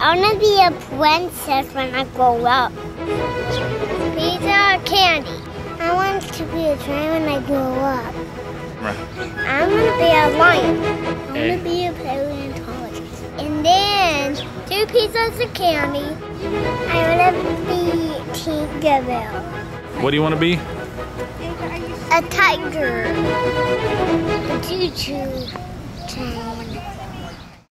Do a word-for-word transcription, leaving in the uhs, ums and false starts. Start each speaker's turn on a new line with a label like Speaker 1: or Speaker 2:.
Speaker 1: I want to be a princess when I grow up. Pizza or candy? I want to be a giant when I grow up.
Speaker 2: Right.
Speaker 1: I'm going to be a lion. I want to be a paleontologist. And then two pizzas of candy. I want to be Tinkerbell.
Speaker 2: What do you want to be?
Speaker 1: A tiger. A choo-choo.